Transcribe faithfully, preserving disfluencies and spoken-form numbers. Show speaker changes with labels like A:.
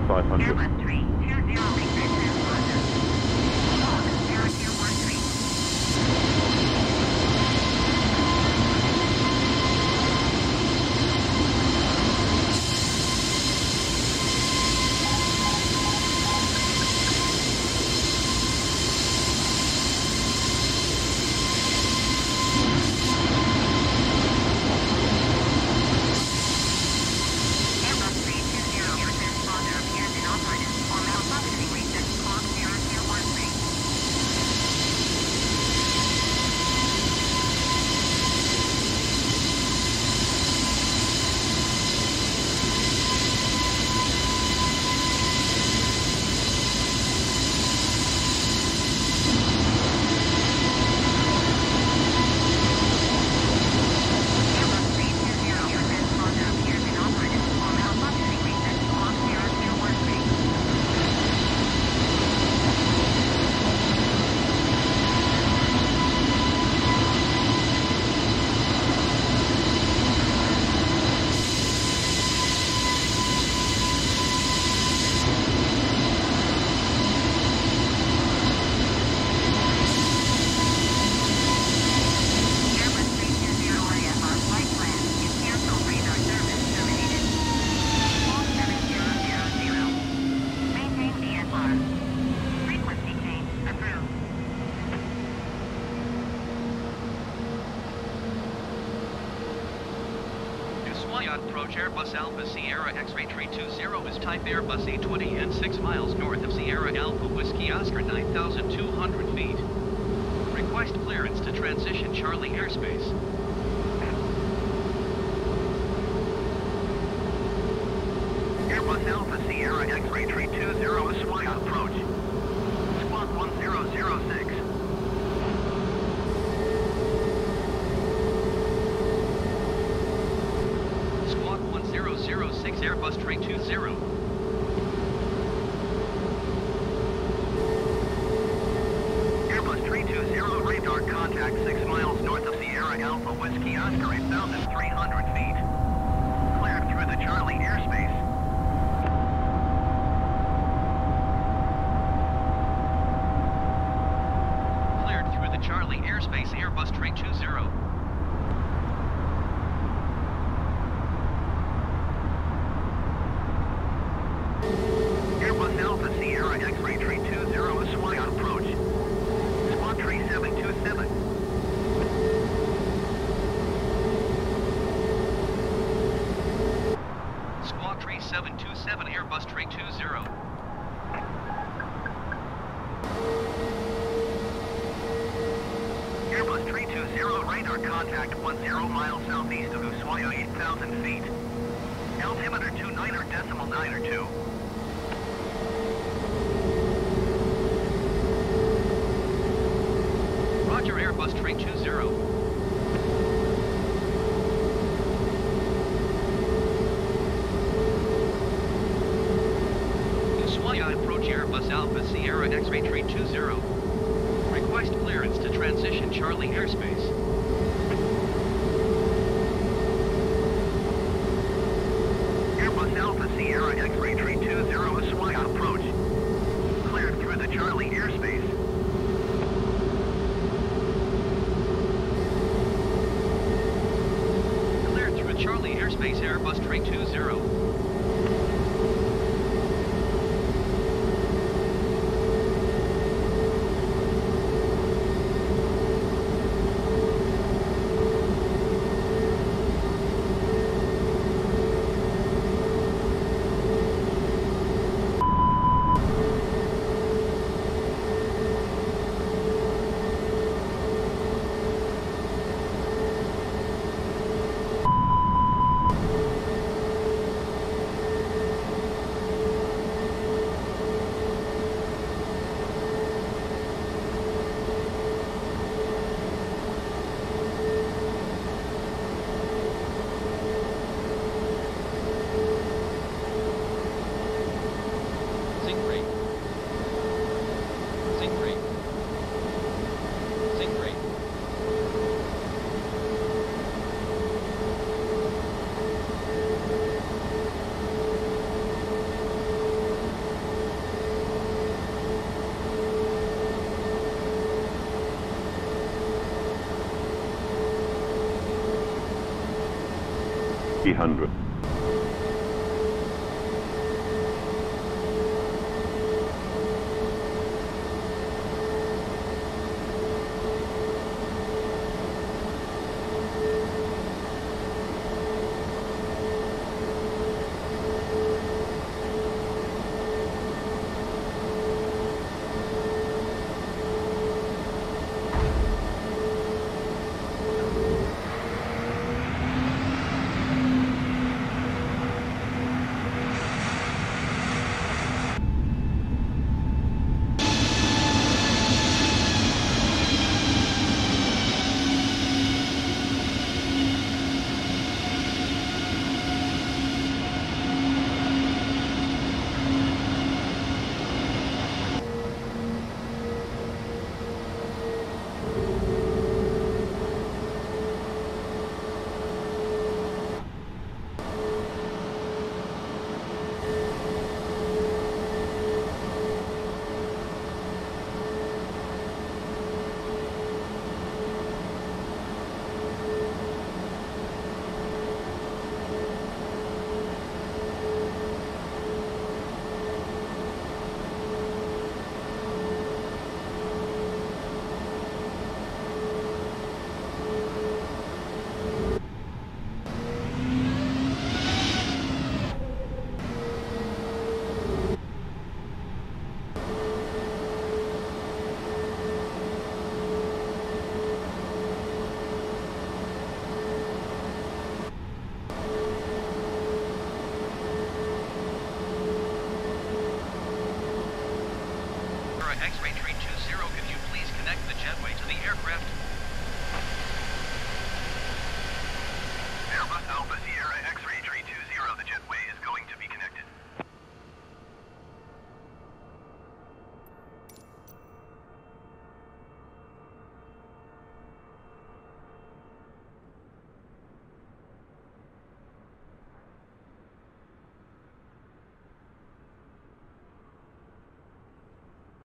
A: five hundred.
B: Airbus three two zero, make that transponder. Squawk zero two one three. Airbus three two zero, your transponder appears inoperative or malfunctioning. Reset squawk zero two one three. Airbus three two zero, your transponder appears inoperative or malfunctioning. Reset squawk zero two one three. Airbus three two zero A F R flight plan is canceled. Radar service terminated. Squawk seven zero zero zero. Maintain V F R. Frequency change approved.
C: Ushuaia approach Airbus Alpha Sierra X-ray three two zero is type Airbus A twenty and six miles north of Sierra Alpha Whiskey Oscar nine thousand two hundred feet. Request clearance to transition Charlie airspace.
D: Airbus Alpha Sierra X-ray three two zero Ushuaia approach. Squawk one zero zero six.
C: Squawk one zero zero six Airbus three two zero.
D: Airbus three two zero radar contact six miles north of Sierra Alpha Whiskey Oscar eight thousand three hundred feet. Cleared through the Charlie airspace.
C: Cleared through the Charlie airspace Airbus three two zero.
D: Airbus Alpha Sierra X-ray three two zero Ushuaia approach. Squawk three seven two seven.
C: Squawk three seven two seven Airbus three two zero.
D: Airbus three two zero radar contact one zero miles southeast of Ushuaia eight thousand feet. Altimeter two niner decimal niner two.
C: Roger Airbus three two zero. Ushuaia approach Airbus Alpha Sierra X-ray three two zero. Request clearance to transition Charlie airspace.
D: Airbus Alpha Sierra X-ray three two zero Ushuaia approach. Cleared through the Charlie airspace.
C: Cleared through Charlie airspace Airbus three two zero.
A: three hundred.
C: X-ray three two zero, can you please connect the jetway to the aircraft?